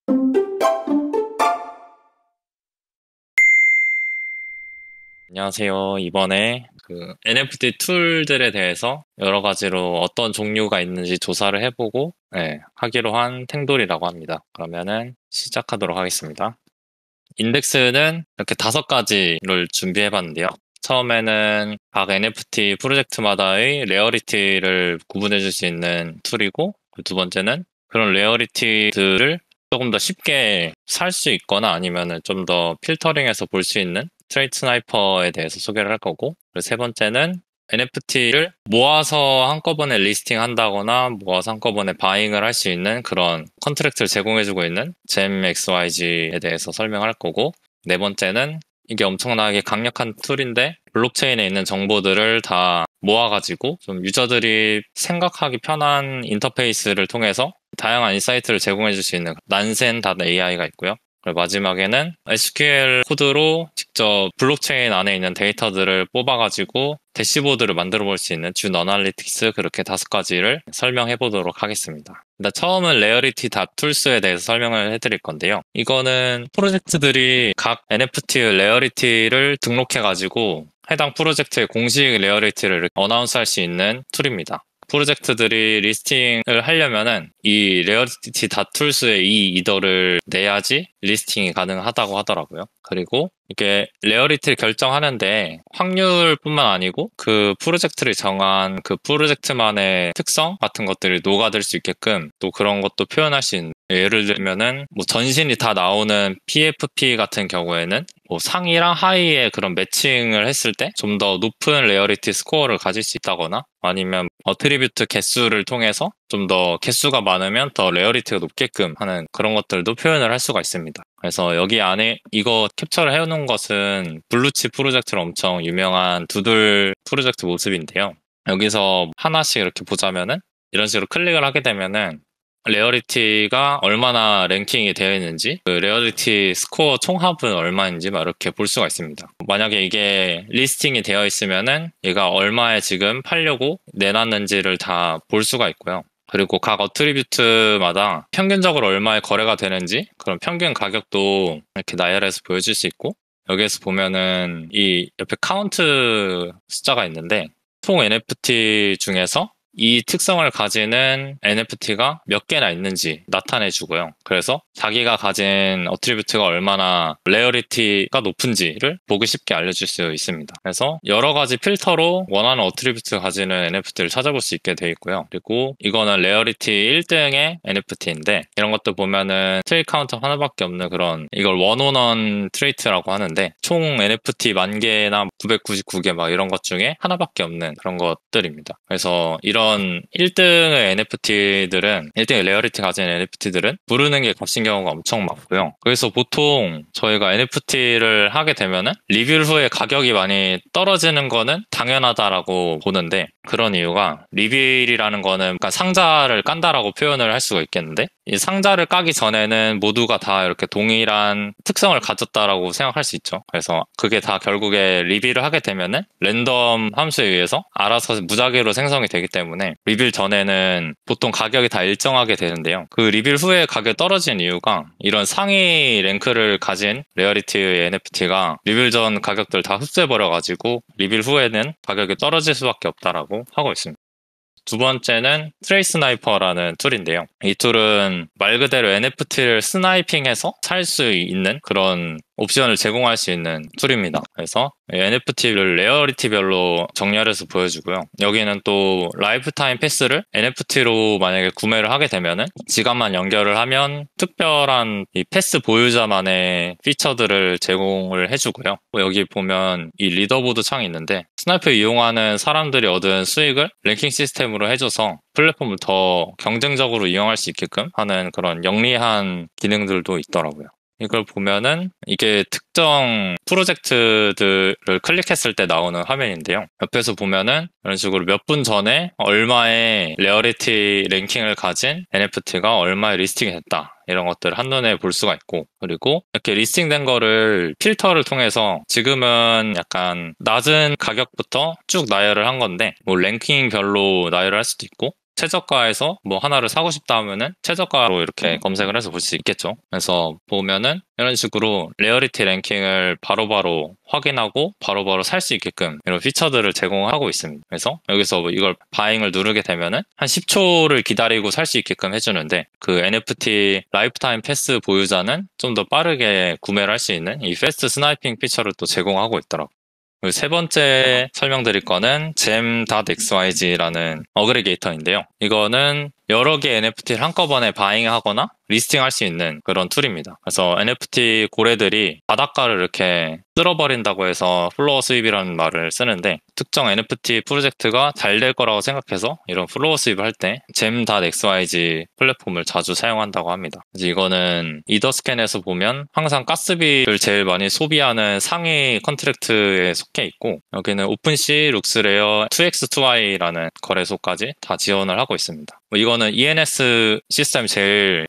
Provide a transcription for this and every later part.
안녕하세요. 이번에 그 NFT 툴들에 대해서 여러 가지로 어떤 종류가 있는지 조사를 해보고 하기로 한 탱돌이라고 합니다. 그러면은 시작하도록 하겠습니다. 인덱스는 이렇게 5가지를 준비해봤는데요. 처음에는 각 NFT 프로젝트마다의 레어리티를 구분해줄 수 있는 툴이고, 두 번째는 그런 레어리티들을 조금 더 쉽게 살 수 있거나 아니면은 좀 더 필터링해서 볼 수 있는 트레이드 스나이퍼에 대해서 소개를 할 거고, 그리고 세 번째는 NFT를 모아서 한꺼번에 리스팅 한다거나 모아서 한꺼번에 바잉을 할 수 있는 그런 컨트랙트를 제공해주고 있는 GemXYZ에 대해서 설명할 거고, 네 번째는 이게 엄청나게 강력한 툴인데 블록체인에 있는 정보들을 다 모아가지고 좀 유저들이 생각하기 편한 인터페이스를 통해서 다양한 인사이트를 제공해줄 수 있는 난센.ai가 있고요. 그리고 마지막에는 SQL 코드로 직접 블록체인 안에 있는 데이터들을 뽑아가지고 대시보드를 만들어 볼 수 있는 준 어널리틱스, 그렇게 5가지를 설명해 보도록 하겠습니다. 일단 처음은 레어리티 툴스에 대해서 설명을 해드릴 건데요. 이거는 프로젝트들이 각 NFT 레어리티를 등록해가지고 해당 프로젝트의 공식 레어리티를 어나운스 할 수 있는 툴입니다. 프로젝트들이 리스팅을 하려면은 이 레어리티 툴스의 이 이더를 내야지 리스팅이 가능하다고 하더라고요. 그리고 이게 레어리티를 결정하는데 확률뿐만 아니고 그 프로젝트를 정한 그 프로젝트만의 특성 같은 것들이 녹아들 수 있게끔 또 그런 것도 표현할 수 있는, 예를 들면은 뭐 전신이 다 나오는 PFP 같은 경우에는 뭐 상이랑 하이의 그런 매칭을 했을 때 좀 더 높은 레어리티 스코어를 가질 수 있다거나, 아니면 어트리뷰트 개수를 통해서 좀 더 개수가 많으면 더 레어리티가 높게끔 하는 그런 것들도 표현을 할 수가 있습니다. 그래서 여기 안에 이거 캡처를 해놓은 것은 블루칩 프로젝트로 엄청 유명한 두들 프로젝트 모습인데요. 여기서 하나씩 이렇게 보자면은 이런 식으로 클릭을 하게 되면은 레어리티가 얼마나 랭킹이 되어 있는지, 그 레어리티 스코어 총합은 얼마인지 막 이렇게 볼 수가 있습니다. 만약에 이게 리스팅이 되어 있으면은 얘가 얼마에 지금 팔려고 내놨는지를 다 볼 수가 있고요. 그리고 각 어트리뷰트마다 평균적으로 얼마에 거래가 되는지 그런 평균 가격도 이렇게 나열해서 보여줄 수 있고, 여기에서 보면은 이 옆에 카운트 숫자가 있는데 총 NFT 중에서 이 특성을 가지는 NFT가 몇 개나 있는지 나타내주고요. 그래서 자기가 가진 어트리뷰트가 얼마나 레어리티가 높은지를 보기 쉽게 알려줄 수 있습니다. 그래서 여러 가지 필터로 원하는 어트리뷰트 가지는 NFT를 찾아볼 수 있게 되어 있고요. 그리고 이거는 레어리티 1등의 NFT인데 이런 것도 보면은 트레이 카운터 하나밖에 없는 그런, 이걸 원온원 트레이트라고 하는데 총 NFT 10,000개나 999개 막 이런 것 중에 하나밖에 없는 그런 것들입니다. 그래서 이런 1등의 NFT들은, 1등의 레어리티 가진 NFT들은 부르는 게 값인 경우가 엄청 많고요. 그래서 보통 저희가 NFT를 하게 되면은 리뷰 후에 가격이 많이 떨어지는 거는 당연하다라고 보는데, 그런 이유가 리빌이라는 거는 그러니까 상자를 깐다라고 표현을 할 수가 있겠는데, 이 상자를 까기 전에는 모두가 다 이렇게 동일한 특성을 가졌다라고 생각할 수 있죠. 그래서 그게 다 결국에 리빌을 하게 되면은 랜덤 함수에 의해서 알아서 무작위로 생성이 되기 때문에 리빌 전에는 보통 가격이 다 일정하게 되는데요. 그 리빌 후에 가격이 떨어진 이유가 이런 상위 랭크를 가진 레어리티의 NFT가 리빌 전 가격들 다 흡수해버려가지고 리빌 후에는 가격이 떨어질 수밖에 없다라고 하고 있습니다. 두 번째는 트레이스 스나이퍼라는 툴인데요. 이 툴은 말 그대로 NFT를 스나이핑해서 살 수 있는 그런 옵션을 제공할 수 있는 툴입니다. 그래서 NFT를 레어리티별로 정렬해서 보여주고요. 여기는 또 라이프타임 패스를 NFT로 만약에 구매를 하게 되면은 지갑만 연결을 하면 특별한 이 패스 보유자만의 피처들을 제공을 해주고요. 여기 보면 이 리더보드 창이 있는데 스나이프 이용하는 사람들이 얻은 수익을 랭킹 시스템으로 해줘서 플랫폼을 더 경쟁적으로 이용할 수 있게끔 하는 그런 영리한 기능들도 있더라고요. 이걸 보면은 이게 특정 프로젝트들을 클릭했을 때 나오는 화면인데요. 옆에서 보면은 이런 식으로 몇 분 전에 얼마의 레어리티 랭킹을 가진 NFT가 얼마에 리스팅이 됐다, 이런 것들을 한눈에 볼 수가 있고, 그리고 이렇게 리스팅된 거를 필터를 통해서 지금은 약간 낮은 가격부터 쭉 나열을 한 건데 뭐 랭킹별로 나열을 할 수도 있고 최저가에서 뭐 하나를 사고 싶다 하면은 최저가로 이렇게 검색을 해서 볼 수 있겠죠. 그래서 보면은 이런 식으로 레어리티 랭킹을 바로바로 확인하고 바로바로 살 수 있게끔 이런 피처들을 제공하고 있습니다. 그래서 여기서 뭐 이걸 바잉을 누르게 되면은 한 10초를 기다리고 살 수 있게끔 해주는데, 그 NFT 라이프타임 패스 보유자는 좀 더 빠르게 구매를 할 수 있는 이 패스트 스나이핑 피처를 또 제공하고 있더라고요. 그리고 세 번째 설명드릴 거는 gem.xyz라는 어그리게이터인데요. 이거는 여러 개 NFT를 한꺼번에 바잉하거나 리스팅할 수 있는 그런 툴입니다. 그래서 NFT 고래들이 바닷가를 이렇게 쓸어버린다고 해서 플로어 스윕이라는 말을 쓰는데, 특정 NFT 프로젝트가 잘 될 거라고 생각해서 이런 플로어 스윕을 할 때 gem.xyz 플랫폼을 자주 사용한다고 합니다. 그래서 이거는 이더스캔에서 보면 항상 가스비를 제일 많이 소비하는 상위 컨트랙트에 속해 있고, 여기는 오픈시, 룩스레어, 2x2y라는 거래소까지 다 지원을 하고 있습니다. 이거는 ENS 시스템이 제일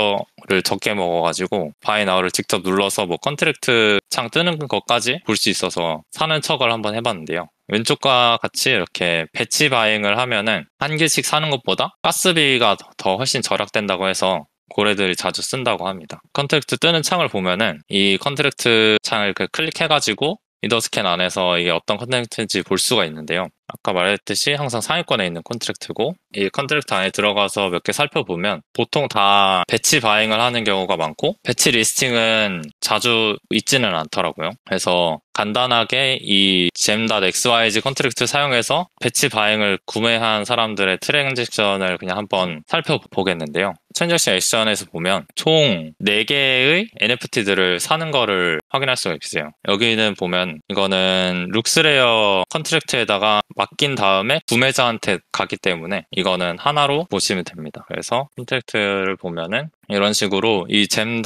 이더를 적게 먹어가지고 바이 나우를 직접 눌러서 뭐 컨트랙트 창 뜨는 것까지 볼 수 있어서 사는 척을 한번 해봤는데요. 왼쪽과 같이 이렇게 배치 바잉을 하면은 한 개씩 사는 것보다 가스비가 더 훨씬 절약된다고 해서 고래들이 자주 쓴다고 합니다. 컨트랙트 뜨는 창을 보면은 이 컨트랙트 창을 클릭해가지고 이더스캔 안에서 이게 어떤 컨트랙트인지 볼 수가 있는데요. 아까 말했듯이 항상 상위권에 있는 컨트랙트고, 이 컨트랙트 안에 들어가서 몇 개 살펴보면 보통 다 배치 바잉을 하는 경우가 많고 배치 리스팅은 자주 있지는 않더라고요. 그래서 간단하게 이 gem.xyz 컨트랙트 사용해서 배치 바잉을 구매한 사람들의 트랜잭션을 그냥 한번 살펴보겠는데요. 트랜잭션 액션에서 보면 총 4개의 NFT들을 사는 거를 확인할 수가 있어요. 여기는 보면 이거는 룩스레어 컨트랙트에다가 맡긴 다음에 구매자한테 가기 때문에 이거는 하나로 보시면 됩니다. 그래서 컨트랙트를 보면은 이런 식으로 이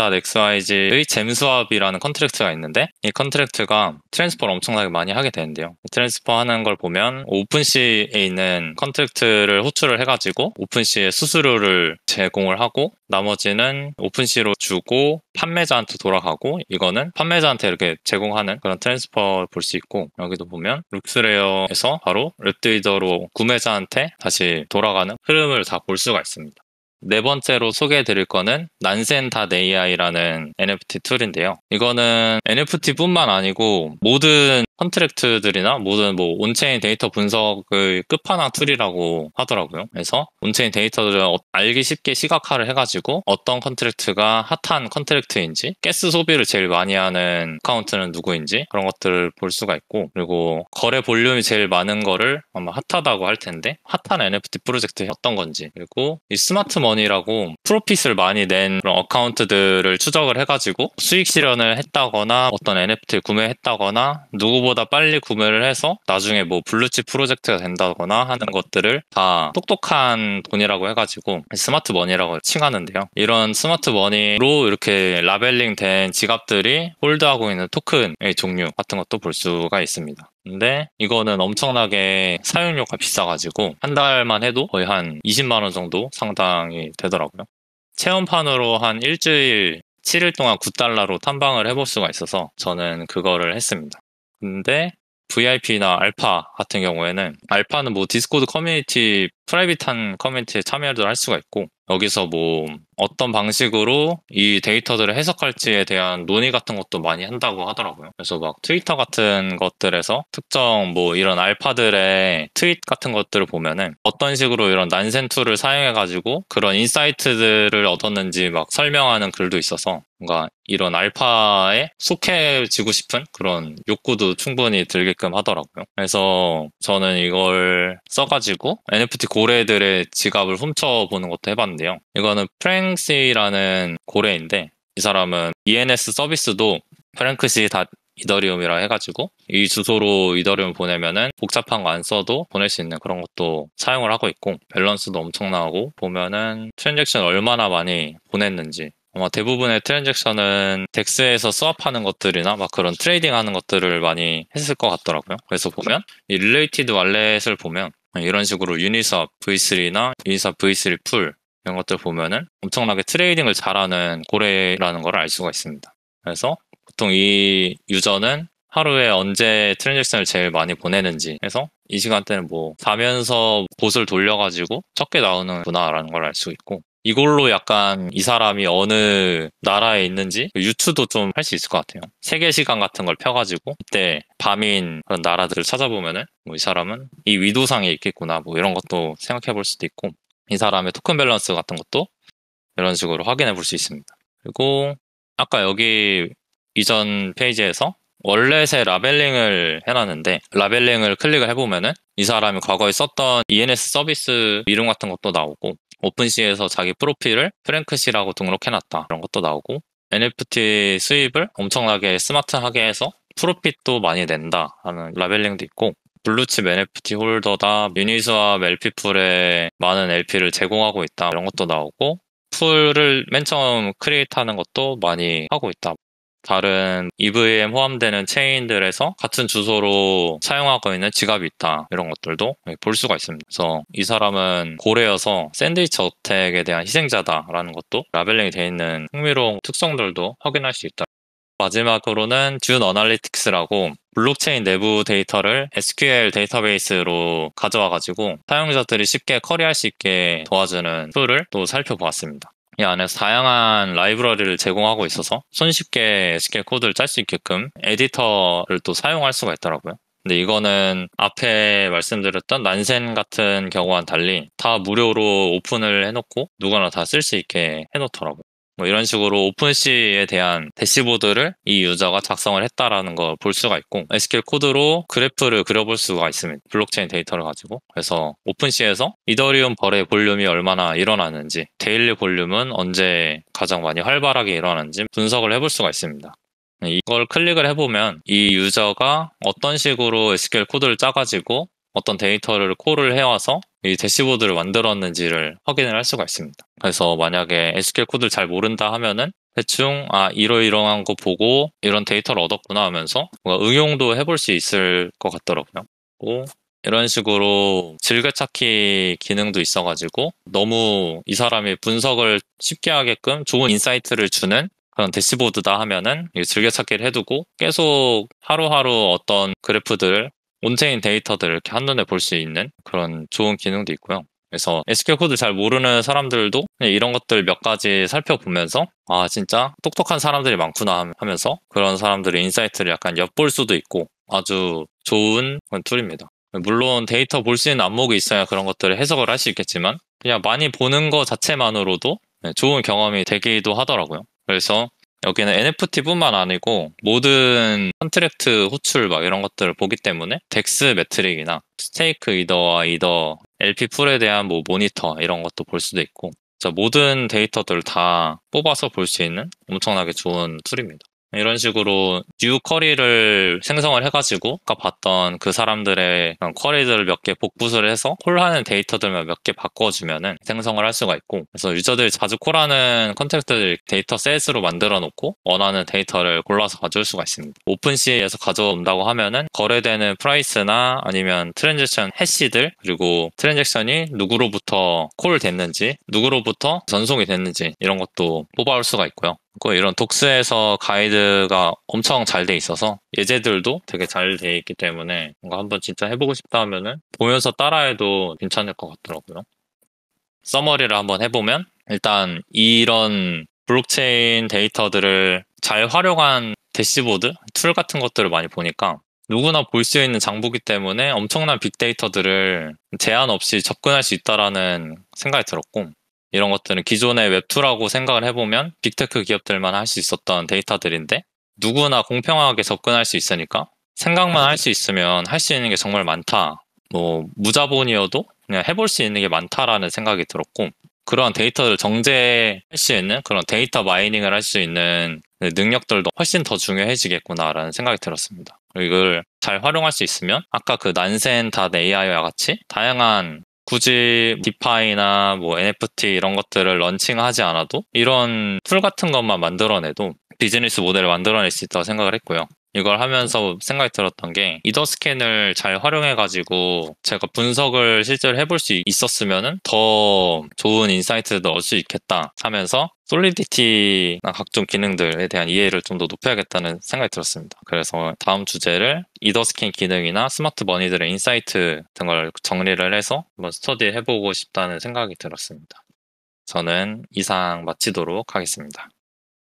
gem.xyz의 잼스왑이라는 컨트랙트가 있는데, 이 컨트랙트가 트랜스퍼를 엄청나게 많이 하게 되는데요. 트랜스퍼 하는 걸 보면 오픈시에 있는 컨트랙트를 호출을 해가지고 오픈시에 수수료를 제공을 하고 나머지는 오픈시로 주고 판매자한테 돌아가고, 이거는 판매자한테 이렇게 제공하는 그런 트랜스퍼를 볼 수 있고, 여기도 보면 룩스레어에서 바로 랩드이더로 구매자한테 다시 돌아가는 흐름을 다 볼 수가 있습니다. 네 번째로 소개해드릴 거는 nansen.ai라는 NFT 툴인데요. 이거는 NFT뿐만 아니고 모든 컨트랙트들이나 모든 뭐 온체인 데이터 분석의 끝판왕 툴이라고 하더라고요. 그래서 온체인 데이터들을 알기 쉽게 시각화를 해가지고 어떤 컨트랙트가 핫한 컨트랙트인지, 가스 소비를 제일 많이 하는 어카운트는 누구인지 그런 것들을 볼 수가 있고, 그리고 거래 볼륨이 제일 많은 거를 아마 핫하다고 할 텐데 핫한 NFT 프로젝트 어떤 건지, 그리고 이 스마트 머니라고 프로핏을 많이 낸 그런 어카운트들을 추적을 해가지고 수익 실현을 했다거나 어떤 NFT를 구매했다거나 누구보다 빨리 구매를 해서 나중에 뭐 블루칩 프로젝트가 된다거나 하는 것들을 다 똑똑한 돈이라고 해가지고 스마트 머니라고 칭하는데요. 이런 스마트 머니로 이렇게 라벨링 된 지갑들이 홀드하고 있는 토큰의 종류 같은 것도 볼 수가 있습니다. 근데 이거는 엄청나게 사용료가 비싸가지고 한 달만 해도 거의 한 20만 원 정도 상당히 되더라고요. 체험판으로 한 일주일 7일 동안 $9로 탐방을 해볼 수가 있어서 저는 그거를 했습니다. 근데 VIP나 알파 같은 경우에는, 알파는 뭐 디스코드 커뮤니티, 프라이빗한 커뮤니티에 참여를 할 수가 있고, 여기서 뭐 어떤 방식으로 이 데이터들을 해석할지에 대한 논의 같은 것도 많이 한다고 하더라고요. 그래서 막 트위터 같은 것들에서 특정 뭐 이런 알파들의 트윗 같은 것들을 보면은 어떤 식으로 이런 난센 툴을 사용해가지고 그런 인사이트들을 얻었는지 막 설명하는 글도 있어서 뭔가 이런 알파에 속해지고 싶은 그런 욕구도 충분히 들게끔 하더라고요. 그래서 저는 이걸 써가지고 NFT 고래들의 지갑을 훔쳐보는 것도 해봤는데요. 이거는 프랭시라는 고래인데, 이 사람은 ENS 서비스도 프랭크시 다 이더리움이라 해가지고 이 주소로 이더리움 보내면은 복잡한 거 안 써도 보낼 수 있는 그런 것도 사용을 하고 있고, 밸런스도 엄청나고, 보면은 트랜잭션 얼마나 많이 보냈는지, 아마 대부분의 트랜잭션은 덱스에서 스왑하는 것들이나 막 그런 트레이딩 하는 것들을 많이 했을 것 같더라고요. 그래서 보면 이 릴레이티드 월렛을 보면 이런 식으로 유니스왑 V3나 유니스왑 V3 풀 이런 것들 보면은 엄청나게 트레이딩을 잘하는 고래라는 걸 알 수가 있습니다. 그래서 보통 이 유저는 하루에 언제 트랜잭션을 제일 많이 보내는지 해서 이 시간대는 뭐 사면서 봇을 돌려가지고 적게 나오는구나라는 걸 알 수 있고, 이걸로 약간 이 사람이 어느 나라에 있는지 유추도 좀 할 수 있을 것 같아요. 세계 시간 같은 걸 펴가지고 이때 밤인 그런 나라들을 찾아보면은 뭐 이 사람은 이 위도상에 있겠구나 뭐 이런 것도 생각해 볼 수도 있고, 이 사람의 토큰 밸런스 같은 것도 이런 식으로 확인해 볼 수 있습니다. 그리고 아까 여기 이전 페이지에서 월렛의 라벨링을 해놨는데, 라벨링을 클릭을 해보면은 이 사람이 과거에 썼던 ENS 서비스 이름 같은 것도 나오고, 오픈시에서 자기 프로필을 프랭크 씨라고 등록해놨다 이런 것도 나오고, NFT 수입을 엄청나게 스마트하게 해서 프로핏도 많이 낸다 하는 라벨링도 있고, 블루칩 NFT 홀더다, 유니스와 멜피풀에 많은 LP를 제공하고 있다 이런 것도 나오고, 풀을 맨 처음 크리에이트하는 것도 많이 하고 있다. 다른 EVM 포함되는 체인들에서 같은 주소로 사용하고 있는 지갑이 있다 이런 것들도 볼 수가 있습니다. 그래서 이 사람은 고래여서 샌드위치 어택에 대한 희생자다라는 것도 라벨링이 되어 있는 흥미로운 특성들도 확인할 수 있다. 마지막으로는 듀 어널리틱스라고 블록체인 내부 데이터를 SQL 데이터베이스로 가져와가지고 사용자들이 쉽게 커리할 수 있게 도와주는 툴을 또 살펴보았습니다. 이 안에서 다양한 라이브러리를 제공하고 있어서 손쉽게 SQL 코드를 짤 수 있게끔 에디터를 또 사용할 수가 있더라고요. 근데 이거는 앞에 말씀드렸던 난센 같은 경우와는 달리 다 무료로 오픈을 해놓고 누구나 다 쓸 수 있게 해놓더라고요. 뭐 이런 식으로 오픈C에 대한 대시보드를 이 유저가 작성을 했다라는 걸 볼 수가 있고, SQL 코드로 그래프를 그려볼 수가 있습니다. 블록체인 데이터를 가지고. 그래서 오픈C에서 이더리움 거래 볼륨이 얼마나 일어나는지, 데일리 볼륨은 언제 가장 많이 활발하게 일어나는지 분석을 해볼 수가 있습니다. 이걸 클릭을 해보면 이 유저가 어떤 식으로 SQL 코드를 짜가지고 어떤 데이터를 콜을 해와서 이 대시보드를 만들었는지를 확인을 할 수가 있습니다. 그래서 만약에 SQL 코드를 잘 모른다 하면은 대충 이러이러한 거 보고 이런 데이터를 얻었구나 하면서 뭔가 응용도 해볼 수 있을 것 같더라고요. 그리고 이런 식으로 즐겨찾기 기능도 있어가지고 너무 이 사람이 분석을 쉽게 하게끔 좋은 인사이트를 주는 그런 대시보드다 하면은 즐겨찾기를 해두고 계속 하루하루 어떤 그래프들을, 온체인 데이터들을 이렇게 한눈에 볼 수 있는 그런 좋은 기능도 있고요. 그래서 SQL 코드 잘 모르는 사람들도 그냥 이런 것들 몇 가지 살펴보면서 진짜 똑똑한 사람들이 많구나 하면서 그런 사람들의 인사이트를 약간 엿볼 수도 있고 아주 좋은 툴입니다. 물론 데이터 볼 수 있는 안목이 있어야 그런 것들을 해석을 할 수 있겠지만 그냥 많이 보는 것 자체만으로도 좋은 경험이 되기도 하더라고요. 그래서 여기는 NFT뿐만 아니고 모든 컨트랙트 호출 막 이런 것들을 보기 때문에 덱스 매트릭이나 스테이크 이더와 이더, LP 풀에 대한 뭐 모니터 이런 것도 볼 수도 있고, 모든 데이터들을 다 뽑아서 볼 수 있는 엄청나게 좋은 툴입니다. 이런 식으로 뉴 쿼리를 생성을 해가지고 아까 봤던 그 사람들의 쿼리들을 몇 개 복붙을 해서 콜하는 데이터들만 몇 개 바꿔주면은 생성을 할 수가 있고, 그래서 유저들이 자주 콜하는 컨택트들 데이터 셋으로 만들어 놓고 원하는 데이터를 골라서 가져올 수가 있습니다. 오픈C에서 가져온다고 하면은 거래되는 프라이스나 아니면 트랜잭션 해시들, 그리고 트랜잭션이 누구로부터 콜 됐는지, 누구로부터 전송이 됐는지 이런 것도 뽑아올 수가 있고요. 이런 독스에서 가이드가 엄청 잘 돼 있어서 예제들도 되게 잘 돼 있기 때문에 뭔가 한번 진짜 해보고 싶다 하면은 보면서 따라해도 괜찮을 것 같더라고요. 서머리를 한번 해보면 일단 이런 블록체인 데이터들을 잘 활용한 대시보드, 툴 같은 것들을 많이 보니까 누구나 볼 수 있는 장부기 때문에 엄청난 빅데이터들을 제한 없이 접근할 수 있다라는 생각이 들었고, 이런 것들은 기존의 웹2라고 생각을 해보면 빅테크 기업들만 할 수 있었던 데이터들인데 누구나 공평하게 접근할 수 있으니까 생각만 할 수 있으면 할 수 있는 게 정말 많다. 뭐 무자본이어도 그냥 해볼 수 있는 게 많다라는 생각이 들었고, 그런 데이터를 정제할 수 있는 그런 데이터 마이닝을 할 수 있는 능력들도 훨씬 더 중요해지겠구나라는 생각이 들었습니다. 이걸 잘 활용할 수 있으면 아까 그 난센.ai와 같이 다양한 굳이 디파이나 뭐 NFT 이런 것들을 런칭하지 않아도 이런 툴 같은 것만 만들어내도 비즈니스 모델을 만들어낼 수 있다고 생각을 했고요. 이걸 하면서 생각이 들었던 게 이더스캔을 잘 활용해가지고 제가 분석을 실제로 해볼 수 있었으면은 더 좋은 인사이트도 얻을 수 있겠다 하면서 솔리디티나 각종 기능들에 대한 이해를 좀 더 높여야겠다는 생각이 들었습니다. 그래서 다음 주제를 이더스캔 기능이나 스마트 머니들의 인사이트 등을 정리를 해서 한번 스터디 해보고 싶다는 생각이 들었습니다. 저는 이상 마치도록 하겠습니다.